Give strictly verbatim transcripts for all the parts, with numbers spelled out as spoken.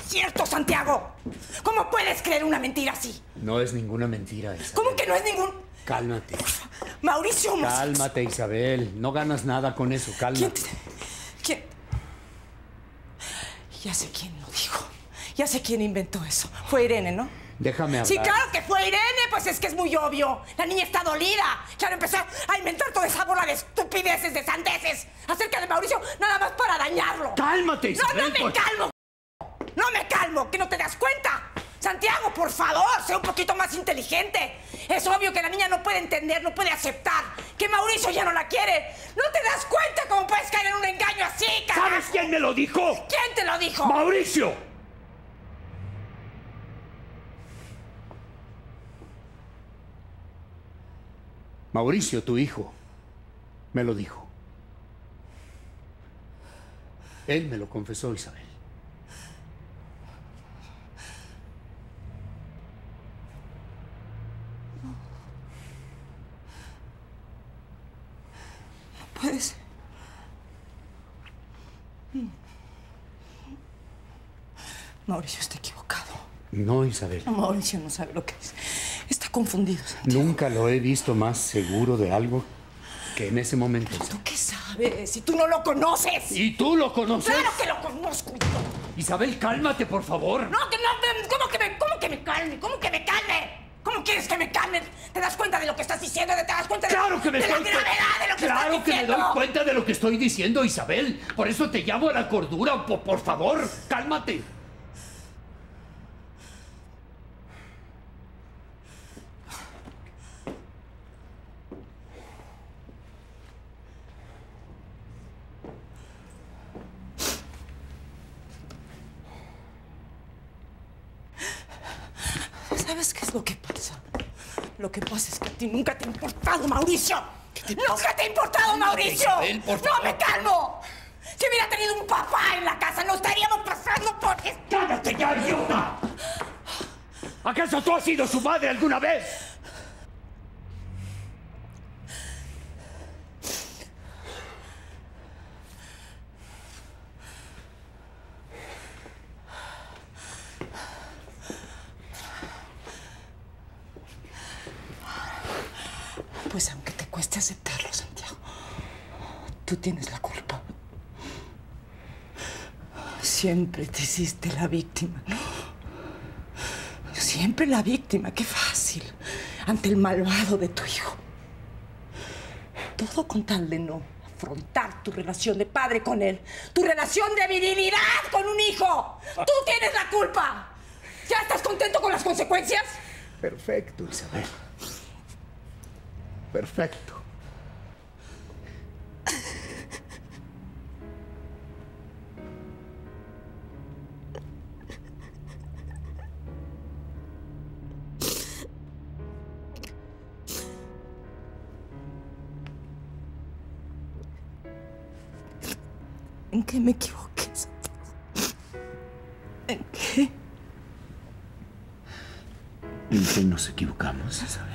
cierto, Santiago. ¿Cómo puedes creer una mentira así? No es ninguna mentira, Isabel. ¿Cómo que no es ningún...? Cálmate. Mauricio... Cálmate, Isabel. No ganas nada con eso. Cálmate. ¿Quién? ¿Quién? Ya sé quién lo dijo. Ya sé quién inventó eso. Fue Irene, ¿no? Déjame hablar. Sí, claro que fue Irene. Pues es que es muy obvio. La niña está dolida. Claro, empezó a inventar toda esa bola de estupideces, de sandeces acerca de Mauricio, nada más para dañarlo. ¡Cálmate, Isabel! No, no me por... calmo. No me calmo. ¿Que no te das cuenta? Santiago, por favor, sé un poquito más inteligente. Es obvio que la niña no puede entender, no puede aceptar que Mauricio ya no la quiere. ¿No te das cuenta cómo puedes caer en un engaño así, carajo? ¿Sabes quién me lo dijo? ¿Quién te lo dijo? ¡Mauricio! Mauricio, tu hijo, me lo dijo. Él me lo confesó, Isabel. No puede ser. Mauricio está equivocado. No, Isabel. No, Mauricio no sabe lo que es. Está confundido, Santiago. Nunca lo he visto más seguro de algo que en ese momento. ¿Pero tú qué sabes? Si tú no lo conoces. ¿Y tú lo conoces? ¡Claro que lo conozco! Isabel, cálmate, por favor. No, que no, ¿cómo que me, cómo que me calme? ¿Cómo que me calme? ¿Cómo quieres que me calme? ¿Te das cuenta de lo que estás diciendo? ¿Te das cuenta de, ¡Claro que me de la estoy gravedad de lo que ¡Claro estás que diciendo? me doy cuenta de lo que estoy diciendo, Isabel! Por eso te llamo a la cordura. Por, por favor, cálmate. ¿Sabes qué es lo que pasa? Lo que pasa es que a ti nunca te ha importado, Mauricio. ¡Nunca te ha importado, Mauricio! Isabel, por favor. ¡No me calmo! Si hubiera tenido un papá en la casa, no estaríamos pasando por... ¡Cállate ya, idiota! ¿Acaso tú has sido su madre alguna vez? Pues aunque te cueste aceptarlo, Santiago, tú tienes la culpa. Siempre te hiciste la víctima, ¿no? Siempre la víctima, qué fácil, ante el malvado de tu hijo. Todo con tal de no afrontar tu relación de padre con él, tu relación de virilidad con un hijo. ¡Tú tienes la culpa! ¿Ya estás contento con las consecuencias? Perfecto, Isabel. Perfecto. ¿En qué me equivoqué? ¿En qué? ¿En qué nos equivocamos, Isabel?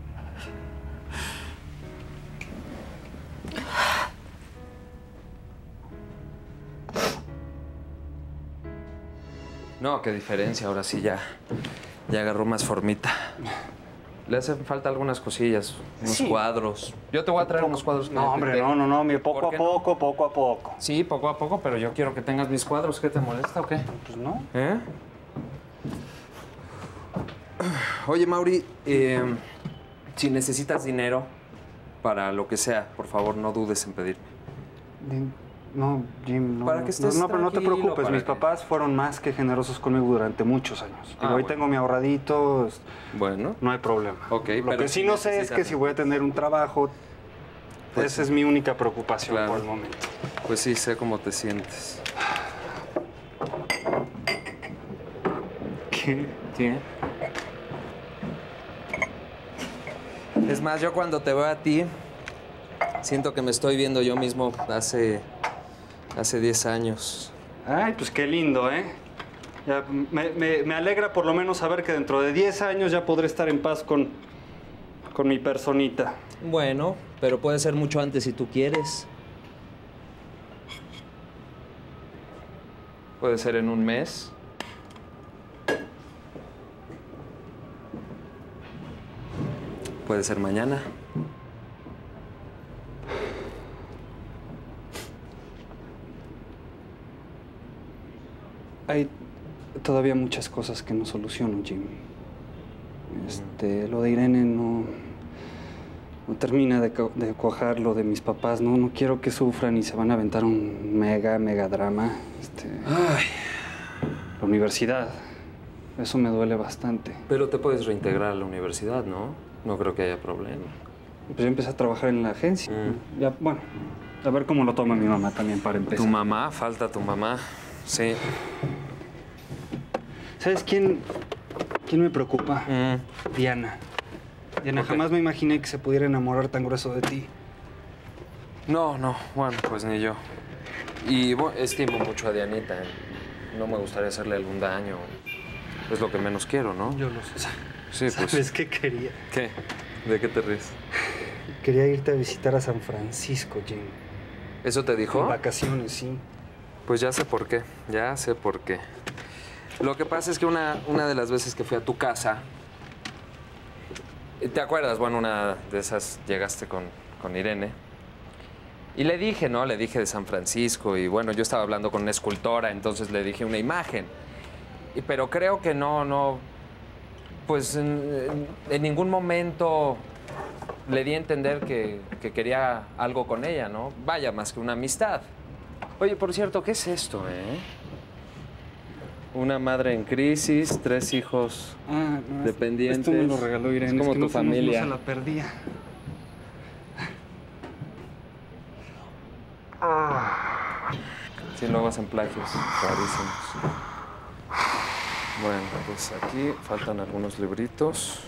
No, qué diferencia. Ahora sí ya, ya agarró más formita. Le hacen falta algunas cosillas, unos Sí. cuadros. Yo te voy a traer unos cuadros. No, hombre, no, no, no, mire, poco ¿Por a qué poco, no? poco a poco. Sí, poco a poco, pero yo quiero que tengas mis cuadros. ¿Qué te molesta o qué? Pues no. ¿Eh? Oye, Mauri, eh, si necesitas dinero para lo que sea, por favor, no dudes en pedirme. Jim, no, Jim, no. Para que estés no, no, pero no te tranquilo, preocupes, para mis que- papás fueron más que generosos conmigo durante muchos años. Digo, Ah, hoy bueno. tengo mi ahorradito, es- Bueno. no hay problema. Ok, Lo pero que sí si no sé es necesitas- que si voy a tener un trabajo, Pues esa es mi única preocupación Claro. por el momento. Pues sí, sé cómo te sientes. ¿Qué? ¿Qué? Es más, yo cuando te veo a ti, siento que me estoy viendo yo mismo hace, hace diez años. Ay, pues qué lindo, ¿eh? Ya, me, me- me alegra por lo menos saber que dentro de diez años ya podré estar en paz con, con mi personita. Bueno, pero puede ser mucho antes si tú quieres. Puede ser en un mes. puede ser mañana. Hay todavía muchas cosas que no soluciono, Jim. Este, lo de Irene no, no termina de, de cuajar, lo de mis papás. No, no quiero que sufran y se van a aventar un mega, mega drama. Este, Ay. La universidad, eso me duele bastante. Pero te puedes reintegrar a la universidad, ¿no? No creo que haya problema. Pues yo empecé a trabajar en la agencia. Mm. Ya, bueno, a ver cómo lo toma mi mamá también para empezar. ¿Tu mamá? Falta tu mamá. Sí. ¿Sabes quién, quién me preocupa? Mm. Diana. Diana, ¿Por qué? jamás me imaginé que se pudiera enamorar tan grueso de ti. No, no. Bueno, pues ni yo. Y bueno, estimo mucho a Dianita. No me gustaría hacerle algún daño. Es lo que menos quiero, ¿no? Yo lo sé. Sí, pues. ¿Sabes qué quería? ¿Qué? ¿De qué te ríes? Quería irte a visitar a San Francisco, Jim. ¿Eso te dijo? En vacaciones, sí. Pues ya sé por qué. Ya sé por qué. Lo que pasa es que una, una de las veces que fui a tu casa... ¿Te acuerdas? Bueno, una de esas llegaste con, con Irene. Y le dije, ¿no? Le dije de San Francisco. Y bueno, yo estaba hablando con una escultora, entonces le dije una imagen. Y, pero creo que no, no... Pues en, en, en ningún momento le di a entender que, que quería algo con ella, ¿no? Vaya, más que una amistad. Oye, por cierto, ¿qué es esto, eh? Una madre en crisis, tres hijos Ah, no, dependientes. Esto me lo regaló Irene. Es como que tu no fuimos, familia. No se la perdía. Sí, luego hacen plagios rarísimos. Bueno, pues aquí faltan algunos libritos.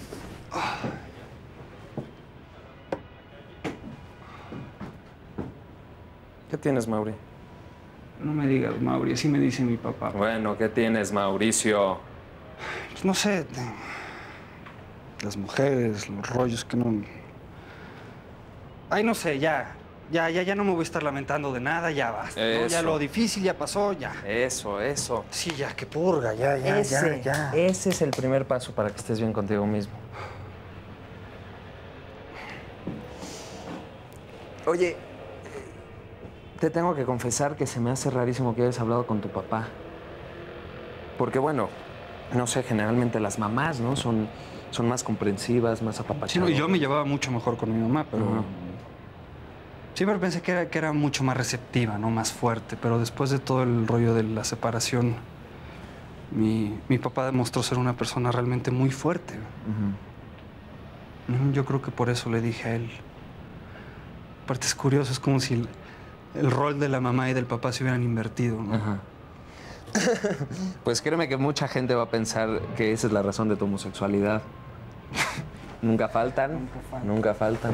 ¿Qué tienes, Mauri? No me digas, Mauri, así me dice mi papá. Bueno, ¿qué tienes, Mauricio? Pues no sé. Las mujeres, los rollos que no... Ay, no sé, ya. Ya, ya, ya no me voy a estar lamentando de nada, ya basta. ¿no? Ya Eso. lo difícil ya pasó, ya. Eso, eso. Sí, ya, que purga, ya, ya, Ese, ya, ya. ese es el primer paso para que estés bien contigo mismo. Oye, eh, te tengo que confesar que se me hace rarísimo que hayas hablado con tu papá. Porque, bueno, no sé, generalmente las mamás, ¿no? Son, son más comprensivas, más apapachadas. Sí, no, y yo me llevaba mucho mejor con mi mamá, pero... Ajá. Siempre pensé que era, que era mucho más receptiva, ¿no? Más fuerte, pero después de todo el rollo de la separación, mi, mi papá demostró ser una persona realmente muy fuerte. Uh-huh. Yo creo que por eso le dije a él. Aparte es curioso, es como si el, el rol de la mamá y del papá se hubieran invertido, ¿no? Ajá. Pues créeme que mucha gente va a pensar que esa es la razón de tu homosexualidad. Nunca faltan. Nunca faltan. Nunca faltan.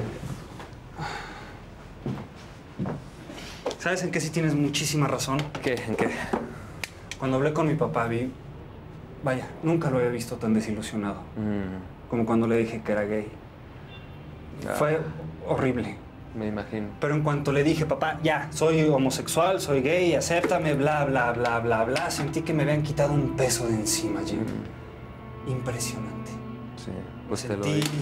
¿Sabes en qué sí tienes muchísima razón? ¿Qué? ¿En qué? Cuando hablé con mi papá, vi... Vaya, nunca lo había visto tan desilusionado. Mm, Como cuando le dije que era gay. Ah. Fue horrible. me imagino. Pero en cuanto le dije, papá, ya, soy homosexual, soy gay, acéptame, bla, bla, bla, bla, bla, sentí que me habían quitado un peso de encima, Jim. Mm, Impresionante. sí, pues te lo Sentí... digo.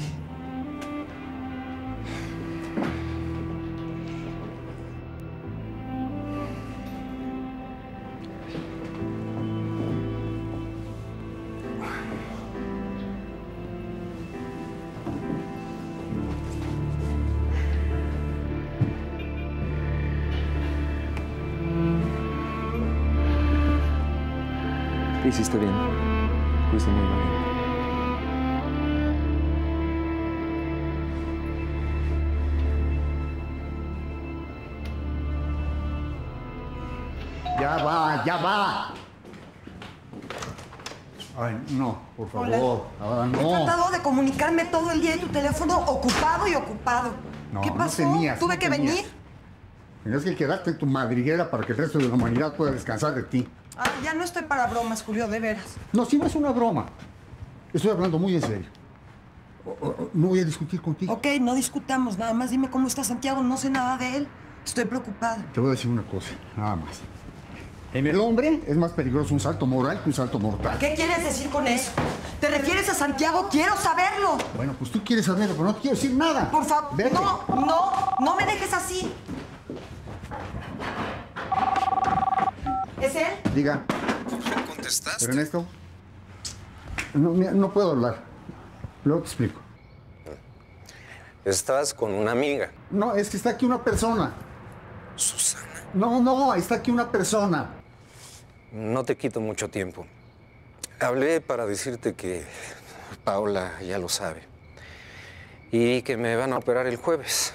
Hiciste bien. Fuiste muy valiente. Ya va, ya va. Ay, no, por favor. Hola. Ahora He no. tratado de comunicarme todo el día y tu teléfono ocupado y ocupado. No, ¿Qué no pasó? tenías, ¿Tuve no que tenías. venir? Tenías que quedarte en tu madriguera para que el resto de la humanidad pueda descansar de ti. Ah, ya no estoy para bromas, Julio, de veras. No, si no es una broma. Estoy hablando muy en serio. O- o- No voy a discutir contigo. Ok, no discutamos, nada más dime cómo está Santiago, no sé nada de él. Estoy preocupada. Te voy a decir una cosa, nada más. En el hombre es más peligroso un salto moral que un salto mortal. ¿Qué quieres decir con eso? ¿Te refieres a Santiago? Quiero saberlo. Bueno, pues tú quieres saberlo, pero no te quiero decir nada. Por favor, Vete. no, no, no me dejes así. ¿Es él? Diga. ¿No contestaste? Ernesto. No, mira, no puedo hablar. Luego te explico. Estás con una amiga. No, es que está aquí una persona. Susana. No, no, está aquí una persona. No te quito mucho tiempo. Hablé para decirte que Paula ya lo sabe. Y que me van a operar el jueves.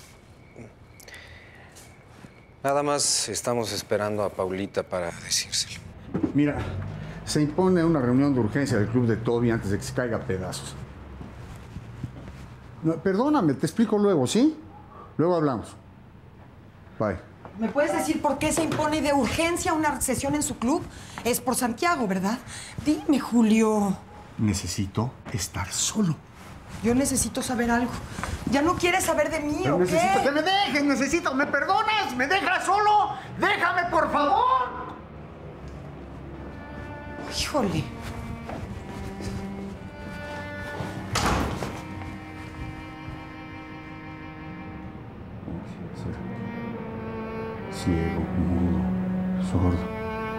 Nada más estamos esperando a Paulita para decírselo. Mira, se impone una reunión de urgencia del club de Toby antes de que se caiga a pedazos. No, perdóname, te explico luego, ¿sí? Luego hablamos. Bye. ¿Me puedes decir por qué se impone de urgencia una sesión en su club? Es por Santiago, ¿verdad? Dime, Julio. Necesito estar solo. Yo necesito saber algo. ¿Ya no quieres saber de mí o Necesito qué? que me dejes, necesito. ¿Me perdonas? ¿Me dejas solo? ¡Déjame, por favor! Híjole. Ciego, mudo, sordo.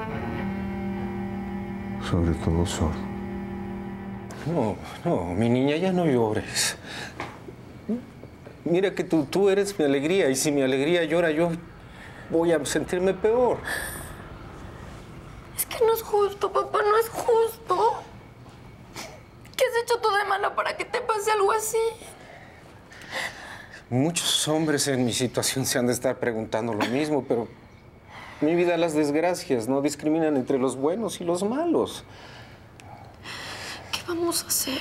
Sobre todo sordo. No, no, mi niña, ya no llores. Mira que tú, tú eres mi alegría y si mi alegría llora, yo voy a sentirme peor. Es que no es justo, papá, no es justo. ¿Qué has hecho tú de malo para que te pase algo así? Muchos hombres en mi situación se han de estar preguntando lo mismo, pero mi vida, las desgracias no discriminan entre los buenos y los malos. ¿Qué vamos a hacer?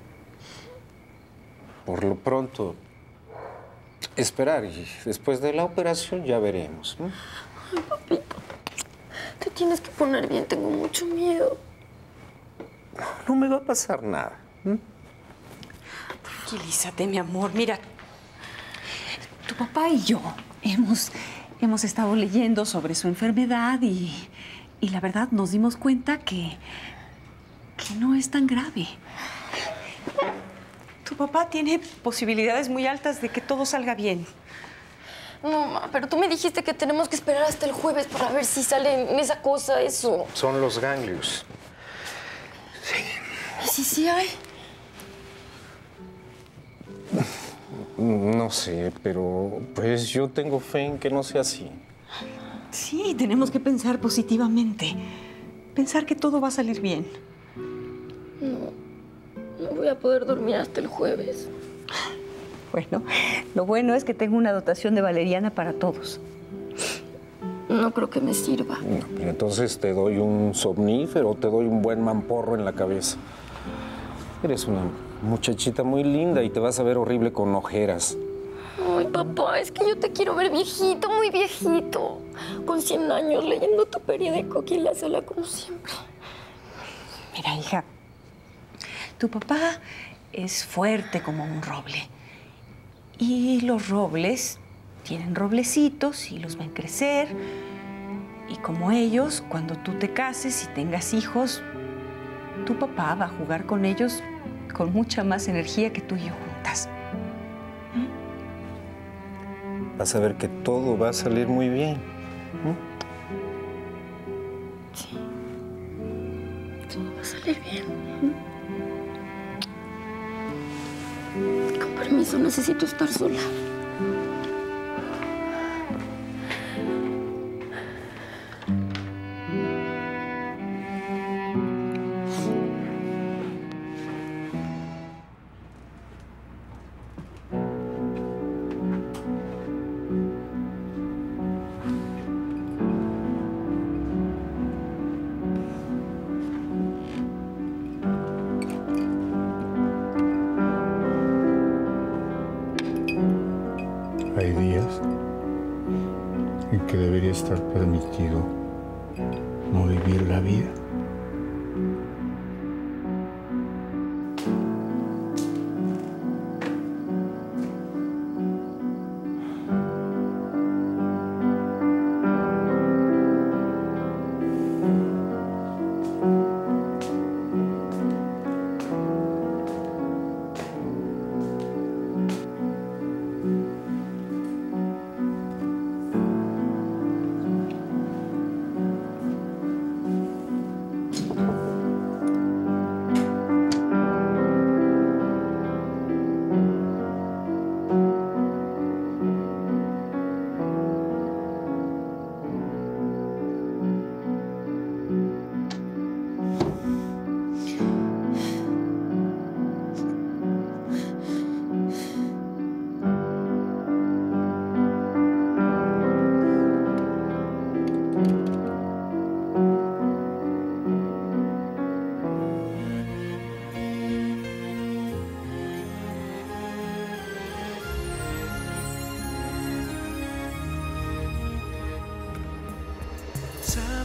Por lo pronto, esperar y después de la operación ya veremos. ¿No? Ay, papito, te tienes que poner bien, tengo mucho miedo. No me va a pasar nada. ¿Mm? Tranquilízate, mi amor. Mira, tu papá y yo hemos, hemos estado leyendo sobre su enfermedad y, y la verdad nos dimos cuenta que, que no es tan grave. Tu papá tiene posibilidades muy altas de que todo salga bien. No, ma, pero tú me dijiste que tenemos que esperar hasta el jueves para ver si sale en esa cosa, eso. Son los ganglios. ¿Y si sí hay? No sé, pero pues yo tengo fe en que no sea así. Sí, tenemos que pensar positivamente. Pensar que todo va a salir bien. No, no voy a poder dormir hasta el jueves. Bueno, lo bueno es que tengo una dotación de valeriana para todos. No creo que me sirva. No, pero entonces te doy un somnífero o te doy un buen mamporro en la cabeza. Eres una muchachita muy linda y te vas a ver horrible con ojeras. Ay, papá, es que yo te quiero ver viejito, muy viejito. Con cien años leyendo tu periódico aquí en la sala como siempre. Mira, hija, tu papá es fuerte como un roble. Y los robles tienen roblecitos y los ven crecer. Y como ellos, cuando tú te cases y tengas hijos, tu papá va a jugar con ellos con mucha más energía que tú y yo juntas. ¿Mm? Vas a ver que todo va a salir muy bien. ¿Mm? Sí. Todo va a salir bien. ¿Mm? Con permiso, necesito estar sola. Hay días en que debería estar permitido no vivir la vida.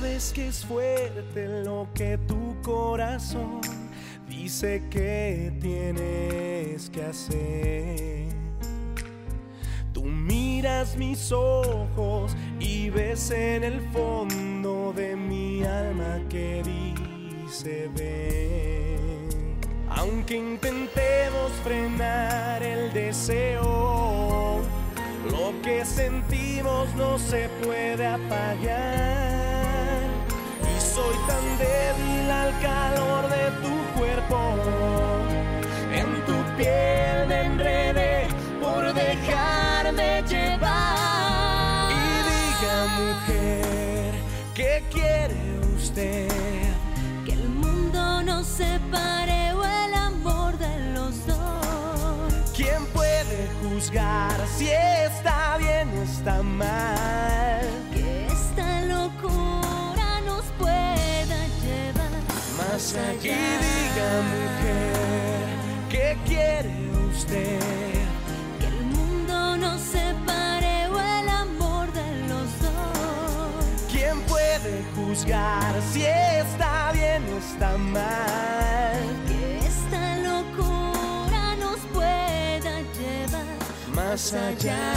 Sabes que es fuerte lo que tu corazón dice que tienes que hacer. Tú miras mis ojos y ves en el fondo de mi alma que dice ven. Aunque intentemos frenar el deseo, lo que sentimos no se puede apagar. Y soy tan débil al calor de tu cuerpo, en tu piel me enredé por dejarme llevar. Y diga, mujer, ¿qué quiere usted? Que el mundo nos separe o el amor de los dos. ¿Quién puede juzgar si está bien o está mal? Que esta locura nos pueda llevar más allá. Y diga, mujer, ¿qué quiere usted? Que el mundo nos separe o el amor de los dos. ¿Quién puede juzgar si está bien o está mal? Que esta locura nos pueda llevar más allá.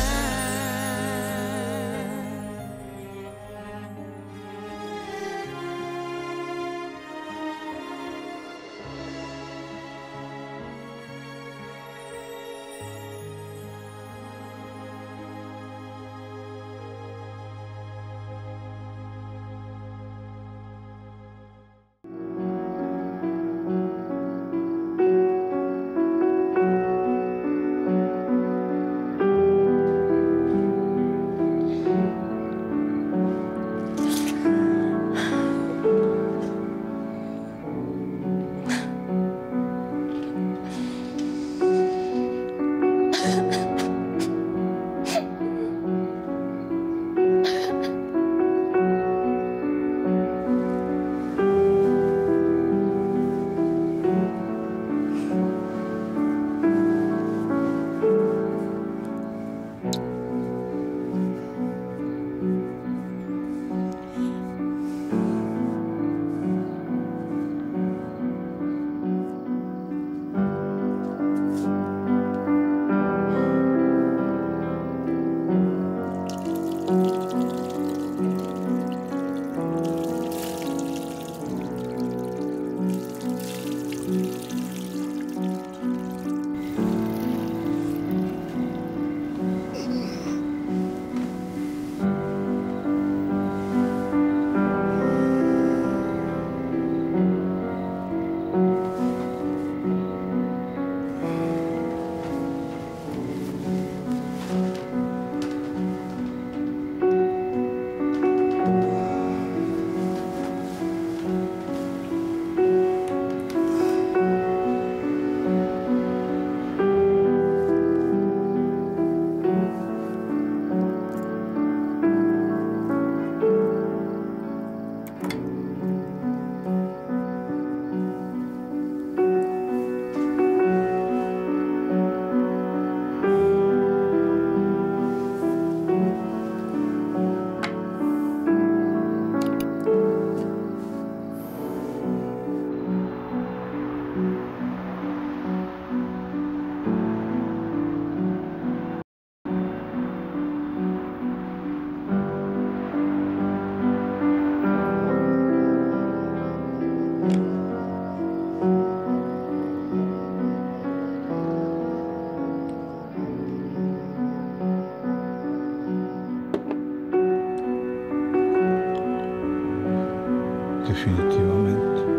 Definitivamente,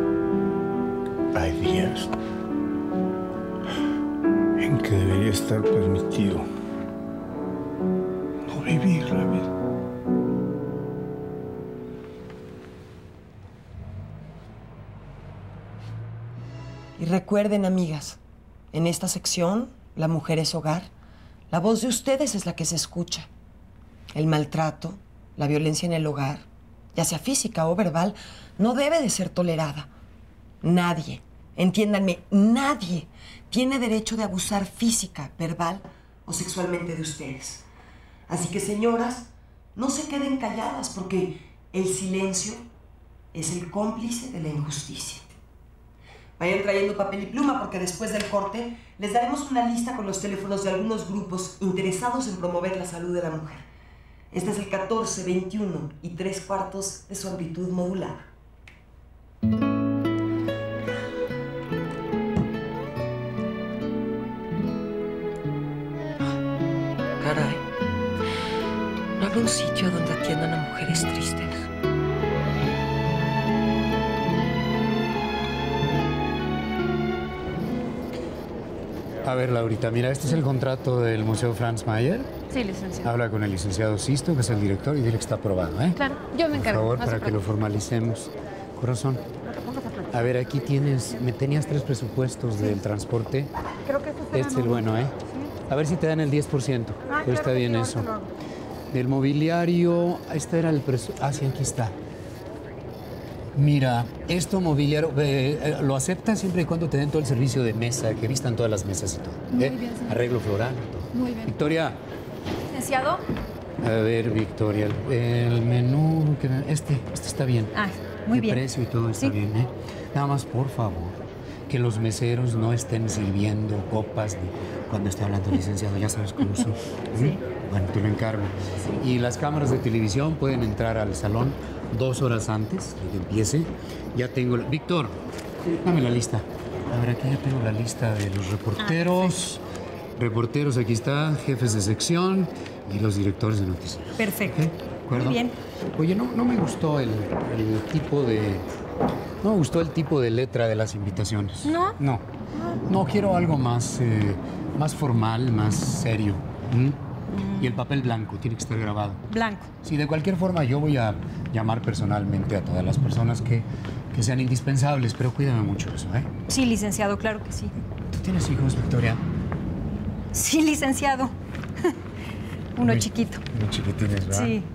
hay días en que debería estar permitido no vivir la vida. Y recuerden, amigas, en esta sección, La mujer es hogar, la voz de ustedes es la que se escucha. El maltrato, la violencia en el hogar, ya sea física o verbal, no debe de ser tolerada. Nadie, entiéndanme, nadie tiene derecho de abusar física, verbal o sexualmente de ustedes. Así que, señoras, no se queden calladas porque el silencio es el cómplice de la injusticia. Vayan trayendo papel y pluma porque después del corte les daremos una lista con los teléfonos de algunos grupos interesados en promover la salud de la mujer. Este es el catorce, veintiuno y tres cuartos de su amplitud modulada. Caray, ¿no habrá un sitio donde atiendan a mujeres tristes? A ver, Laurita, mira, este es el contrato del Museo Franz Mayer. Sí, licenciado. Habla con el licenciado Sisto, que es el director, y dile que está aprobado, ¿eh? Claro, yo me encargo. Por favor, no se para que lo preocupe. formalicemos. Corazón. A ver, aquí tienes... Me tenías tres presupuestos del transporte. Creo que estos Este es el bueno, ¿eh? A ver si te dan el diez por ciento. Ah, Pero está claro que bien sí, eso. ahorita lo hago. Del mobiliario... Este era el presupuesto... Ah, sí, aquí está. Mira, esto mobiliario... eh, eh, lo aceptas siempre y cuando te den todo el servicio de mesa, que vistan todas las mesas y todo. Muy ¿eh? bien, señor. Arreglo floral y todo. Muy bien. Victoria. Licenciado. A ver, Victoria, el, el menú... que me- Este, este está bien. Ah, muy el bien. precio y todo está Sí. bien, ¿eh? Nada más, por favor, que los meseros no estén sirviendo copas ni cuando esté hablando el licenciado. Ya sabes cómo son. Sí. ¿Mm? Bueno, te lo encargo. Y las cámaras de televisión pueden entrar al salón dos horas antes de que empiece. Ya tengo... La... Víctor, dame la lista. A ver, aquí ya tengo la lista de los reporteros. Reporteros, aquí está, jefes de sección y los directores de noticias. Perfecto. ¿De acuerdo? Muy bien. Oye, no, no me gustó el, el tipo de... No me gustó el tipo de letra de las invitaciones. ¿No? No. No, quiero algo más, eh, más formal, más serio. ¿Mm? Y el papel blanco tiene que estar grabado. Blanco. Sí, de cualquier forma yo voy a llamar personalmente a todas las personas que, que sean indispensables, pero cuídame mucho eso, ¿eh? Sí, licenciado, claro que sí. ¿Tú tienes hijos, Victoria? Sí, licenciado. Uno Muy- chiquito. Muy chiquitines, ¿verdad? Sí.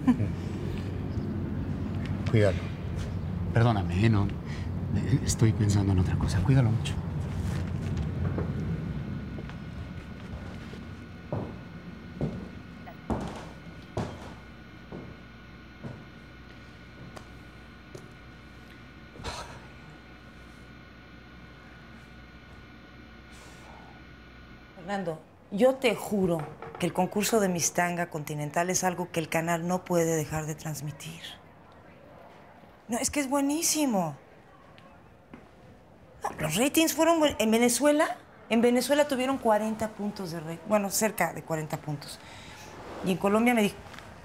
Cuídalo. Perdóname, ¿eh? No, eh, estoy pensando en otra cosa. Cuídalo mucho. Fernando, yo te juro que el concurso de Miss Tanga Continental es algo que el canal no puede dejar de transmitir. No, es que es buenísimo. No, los ratings fueron buen- en Venezuela. En Venezuela tuvieron cuarenta puntos de rating. Bueno, cerca de cuarenta puntos. Y en Colombia me dijo...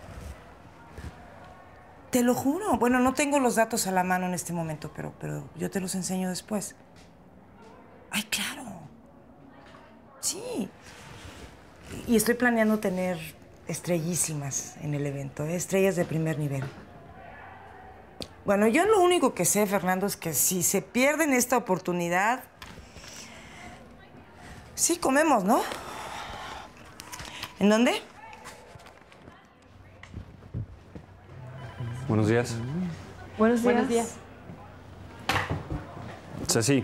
Te lo juro. Bueno, no tengo los datos a la mano en este momento, pero, pero yo te los enseño después. Ay, claro. Sí. Y estoy planeando tener estrellísimas en el evento, ¿eh? Estrellas de primer nivel. Bueno, yo lo único que sé, Fernando, es que si se pierden esta oportunidad, sí comemos, ¿no? ¿En dónde? Buenos días. Buenos días. Buenos días. Ceci.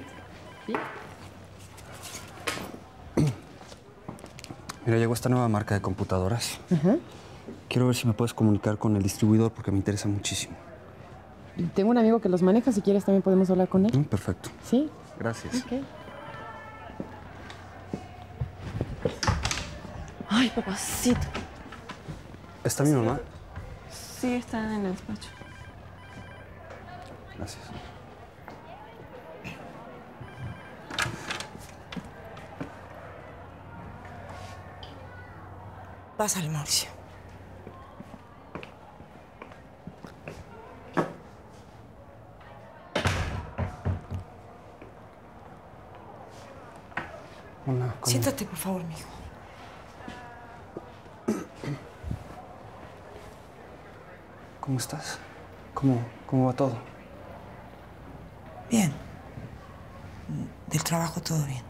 Mira, llegó esta nueva marca de computadoras. Quiero ver si me puedes comunicar con el distribuidor porque me interesa muchísimo. Tengo un amigo que los maneja, si quieres también podemos hablar con él. Mm, perfecto. ¿Sí? Gracias. Ok. Ay, papacito. ¿Está mi mamá? Sí, está en el despacho. Gracias. Pásale, Mauricio. Hola, ¿cómo? Siéntate, por favor, mijo. ¿Cómo estás? ¿Cómo, cómo va todo? Bien. Del trabajo todo bien.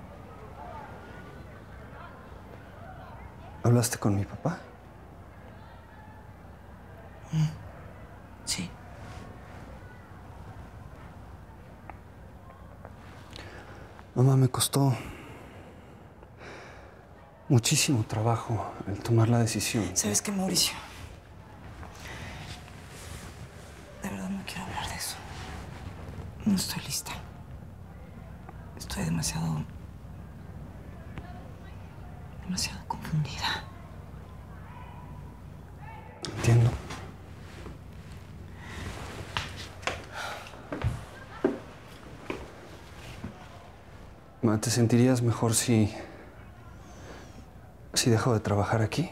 ¿Hablaste con mi papá? Sí. Mamá, me costó muchísimo trabajo el tomar la decisión. ¿Sabes qué, Mauricio? De verdad no quiero hablar de eso. No estoy lista. Estoy demasiado... demasiado confundida. Entiendo. Ma, ¿te sentirías mejor si... si dejo de trabajar aquí?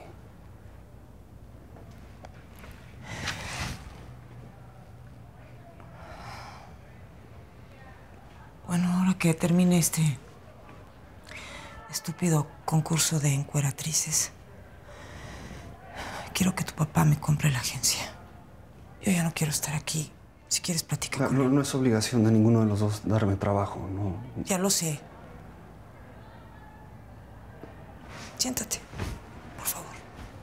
Bueno, ahora que termine este estúpido concurso de encueratrices, quiero que tu papá me compre la agencia. Yo ya no quiero estar aquí. Si quieres, platica Claro, con no, él. no es obligación de ninguno de los dos darme trabajo, no. Ya lo sé. Siéntate, por favor.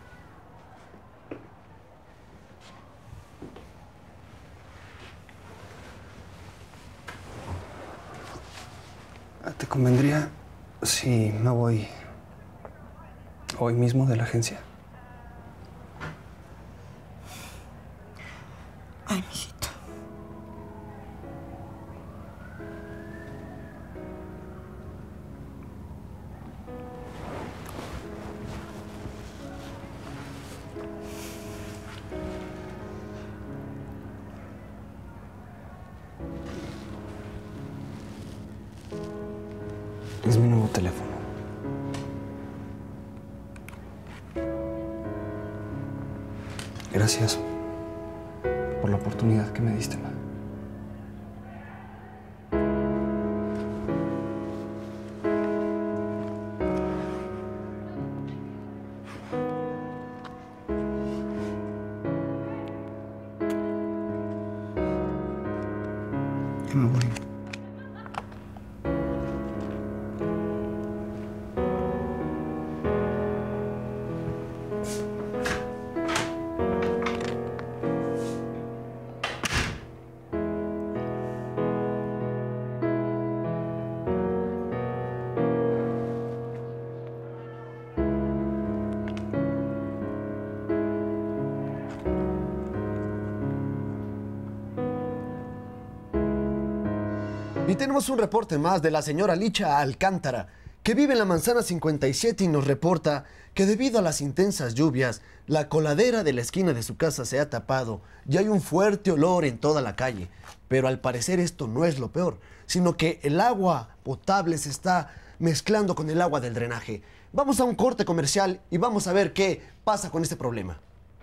¿Te convendría si me voy hoy mismo de la agencia? Ay, mijito. Es mi nuevo teléfono. Gracias por la oportunidad que me diste, ma. Ya me voy. Y tenemos un reporte más de la señora Licha Alcántara, que vive en la manzana cincuenta y siete y nos reporta que debido a las intensas lluvias, la coladera de la esquina de su casa se ha tapado y hay un fuerte olor en toda la calle. Pero al parecer esto no es lo peor, sino que el agua potable se está mezclando con el agua del drenaje. Vamos a un corte comercial y vamos a ver qué pasa con este problema.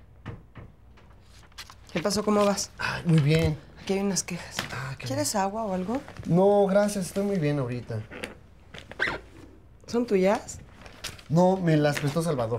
¿Qué pasó? ¿Cómo vas? Ay, muy bien. Aquí hay unas quejas. ¿Quieres agua o algo? No, gracias, estoy muy bien ahorita. ¿Son tuyas? No, me las prestó Salvador.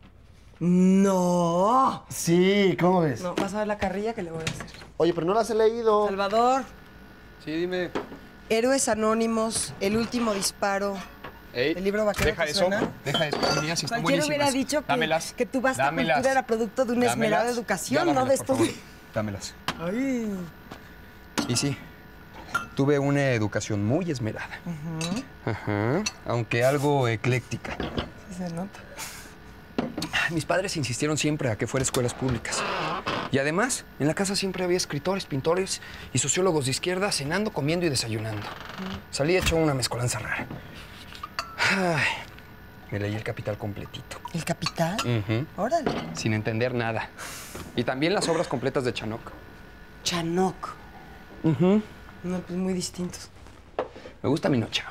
¡No! Sí, ¿cómo ves? No, vas a ver la carrilla que le voy a hacer. Oye, pero no las he leído. Salvador. Sí, dime. Héroes Anónimos, El Último Disparo. Ey, ¿El libro vaquero deja te eso, suena? deja eso. Son mías y están Cualquiera buenísimas. hubiera dicho que, Dámelas. que tu vasta Dámelas. cultura era producto de una esmerada Dámelas. educación, Ya, no de dámelas, por estos... favor. Dámelas. Ay. Y sí, tuve una educación muy esmerada. Ujú. Ajá. Aunque algo ecléctica. Sí se nota. Mis padres insistieron siempre a que fuera escuelas públicas. Y además, en la casa siempre había escritores, pintores y sociólogos de izquierda cenando, comiendo y desayunando. Salí hecho una mezcolanza rara. Ay, me leí El Capital completito. ¿El Capital? Ujú. Órale. Sin entender nada. Y también las obras completas de Chanok. Chanok. Ujú. No, pues muy distintos. Me gusta Mino Chao.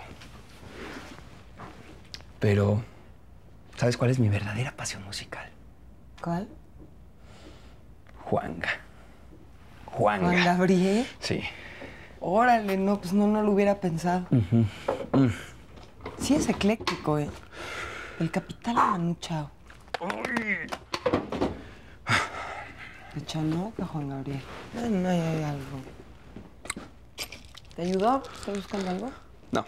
Pero, ¿sabes cuál es mi verdadera pasión musical? ¿Cuál? Juanga. Juanga. ¿Juan Gabriel? Sí. Órale, no, pues no, no lo hubiera pensado. Ujú. Mm. Sí es ecléctico, ¿eh? El Capital a Manu Chao. De Chanok a Juan Gabriel. No, no hay, hay algo. ¿Te ayudó? ¿Estás buscando algo? No.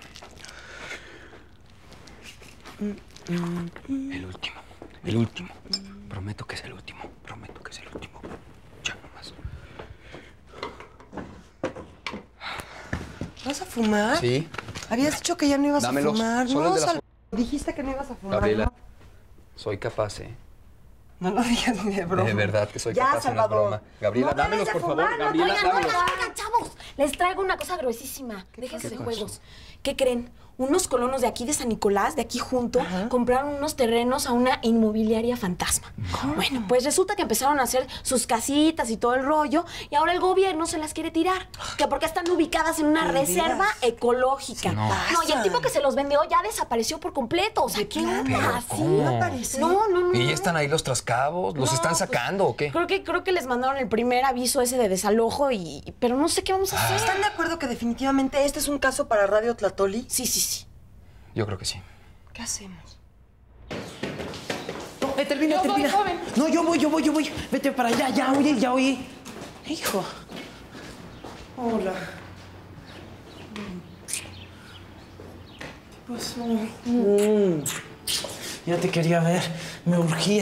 Mm, mm, mm. El último. El último. Prometo que es el último. Prometo que es el último. Ya nomás. ¿Vas a fumar? Sí. Habías dicho que ya no ibas Dámelos. a fumar. Son No, los de la Sal- dijiste que no ibas a fumar. Gabriela, ¿no? soy capaz, ¿eh? No lo digas ni de broma. De verdad que soy Ya, capaz, no es Salvador. broma. Gabriela, No debes dámelos, de por fumar, favor. no, Gabriela, oigan, dámelos. oigan, Oigan, chavos, Les traigo una cosa gruesísima. Déjense ¿Qué de pasó? juegos. ¿Qué creen? Unos colonos de aquí de San Nicolás, de aquí junto, compraron unos terrenos a una inmobiliaria fantasma. Bueno, pues resulta que empezaron a hacer sus casitas y todo el rollo, y ahora el gobierno se las quiere tirar. Que porque están ubicadas en una ¿De reserva veras? ecológica. Sí, no. No, y el tipo que se los vendió ya desapareció por completo. O sea, ¿qué onda? ¿cómo? Sí. No, no, no. ¿Y ya están ahí los trascabos? ¿Los No, están pues, sacando o qué? Creo que, creo que les mandaron el primer aviso ese de desalojo, y pero no sé qué vamos a hacer. ¿Están de acuerdo que definitivamente este es un caso para Radio Tlatoli? Sí, sí, sí. Yo creo que sí. ¿Qué hacemos? No, eh, termina, termina. No, yo voy, yo voy, yo voy. Vete para allá, ya oye, ya oí. Hijo. Hola. ¿Qué pasó? Mm. Ya te quería ver. Me urgía.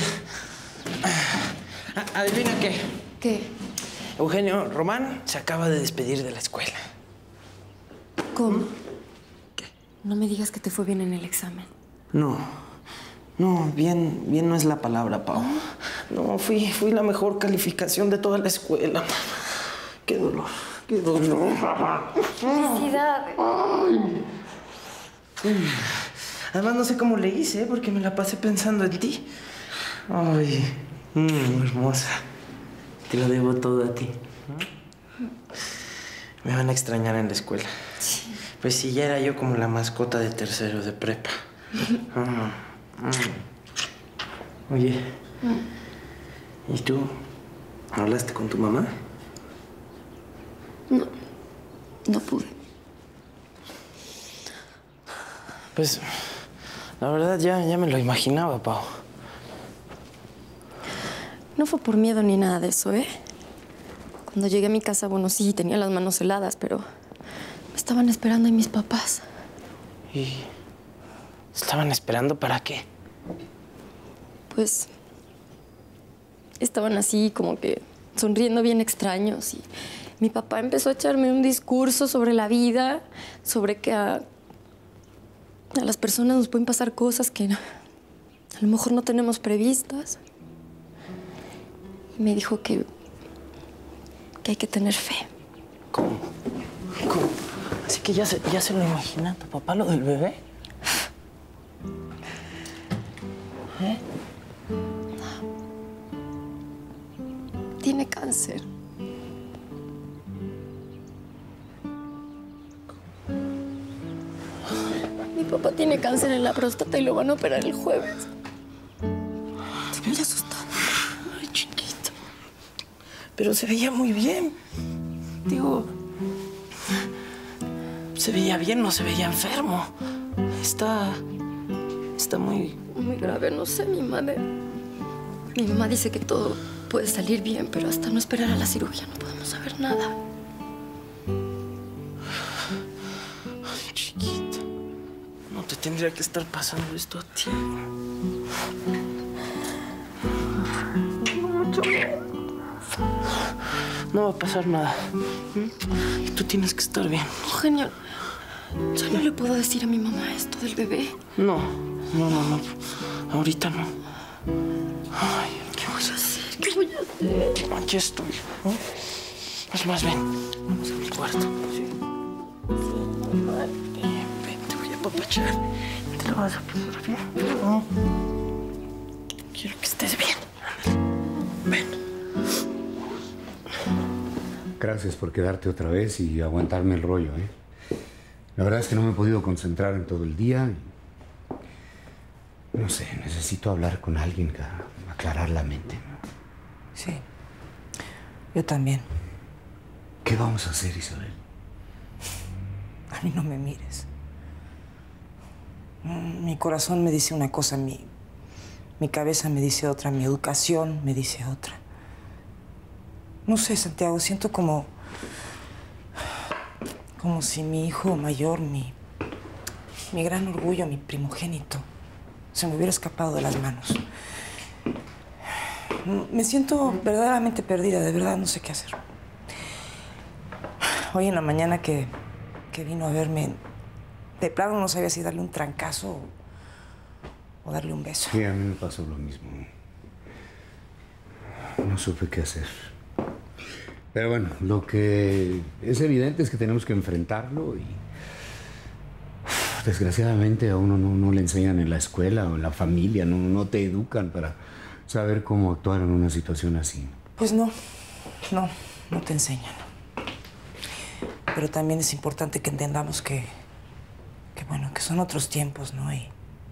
Ah, ¿adivina qué? ¿Qué? Eugenio Román se acaba de despedir de la escuela. ¿Cómo? No me digas que te fue bien en el examen. No, no, bien, bien no es la palabra, Pau. No, fui, fui la mejor calificación de toda la escuela. Qué dolor, qué dolor. Felicidades. Ay. Además, no sé cómo le hice, ¿eh? Porque me la pasé pensando en ti. Ay, mm, hermosa. Te lo debo todo a ti. Me van a extrañar en la escuela. Sí. Pues sí, ya era yo como la mascota de tercero de prepa. Ah, mm. Oye, ¿y tú hablaste con tu mamá? No, no pude. Pues, la verdad ya, ya me lo imaginaba, Pau. No fue por miedo ni nada de eso, ¿eh? Cuando llegué a mi casa, bueno, sí, tenía las manos heladas, pero me estaban esperando ahí mis papás. ¿Y estaban esperando para qué? Pues estaban así como que sonriendo bien extraños, y mi papá empezó a echarme un discurso sobre la vida, sobre que a, a las personas nos pueden pasar cosas que a lo mejor no tenemos previstas. Y me dijo que, que hay que tener fe. ¿Cómo? ¿Cómo? Así que ya se, ya se lo imagina tu papá, lo del bebé. ¿Eh? Tiene cáncer. Mi papá tiene cáncer en la próstata y lo van a operar el jueves. Estoy muy asustada. Ay, chiquito. Pero se veía muy bien. Digo, se veía bien, no se veía enfermo. Está... está muy... Muy grave, no sé, mi madre. Mi mamá dice que todo puede salir bien, pero hasta no esperar a la cirugía no podemos saber nada. Ay, chiquita. No te tendría que estar pasando esto a ti. Tengo mucho miedo. No va a pasar nada. ¿Mm? Y tú tienes que estar bien. Eugenio, ¿ya no le puedo decir a mi mamá esto del bebé? No, no, no, no. Ahorita no. Ay, ¿qué voy a hacer? ¿Qué voy a hacer? Aquí estoy. ¿No? Es más, ven. Vamos a mi cuarto. Sí. Ven, ven, te voy a apapachar. Te lo vas a pasar bien. ¿No? Quiero que estés bien. Ven. Gracias por quedarte otra vez y aguantarme el rollo, ¿eh? La verdad es que no me he podido concentrar en todo el día. No sé, necesito hablar con alguien para aclarar la mente. Sí, yo también. ¿Qué vamos a hacer, Isabel? A mí no me mires. Mi corazón me dice una cosa, mi, mi cabeza me dice otra, mi educación me dice otra. No sé, Santiago, siento como... como si mi hijo mayor, mi, mi gran orgullo, mi primogénito, se me hubiera escapado de las manos. Me siento verdaderamente perdida, de verdad, no sé qué hacer. Hoy en la mañana que, que vino a verme, de plano no sabía si darle un trancazo o, o darle un beso. Sí, a mí me pasó lo mismo. No supe qué hacer. Pero bueno, lo que es evidente es que tenemos que enfrentarlo y desgraciadamente a uno no, no le enseñan en la escuela o en la familia, no, no te educan para saber cómo actuar en una situación así. Pues no, no, no te enseñan. Pero también es importante que entendamos que, que bueno, que son otros tiempos, ¿no? Y,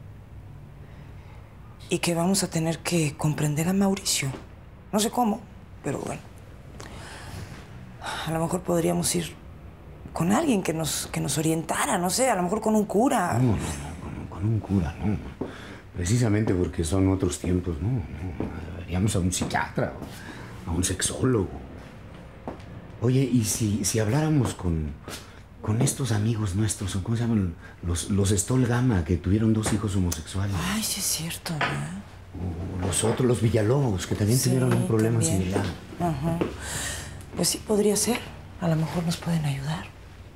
y que vamos a tener que comprender a Mauricio. No sé cómo, pero bueno. A lo mejor podríamos ir con alguien que nos, que nos orientara, no sé, a lo mejor con un cura. No, no, no, con, con un cura, no. Precisamente porque son otros tiempos, no. no. Deberíamos a un psiquiatra, a un sexólogo. Oye, ¿y si, si habláramos con, con estos amigos nuestros, ¿cómo se llaman? Los, los Stoll Gama, que tuvieron dos hijos homosexuales. Ay, sí es cierto, ¿no? O los otros, los Villalobos, que también Sí, tuvieron un problema también. similar. Ajá. Pues sí, podría ser. A lo mejor nos pueden ayudar.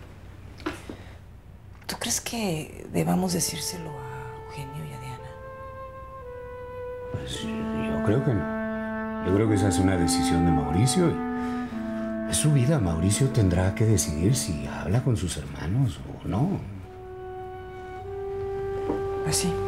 ¿Tú crees que debamos decírselo a Eugenio y a Diana? Pues yo creo que no. Yo creo que esa es una decisión de Mauricio. Y es su vida. Mauricio tendrá que decidir si habla con sus hermanos o no. Pues sí.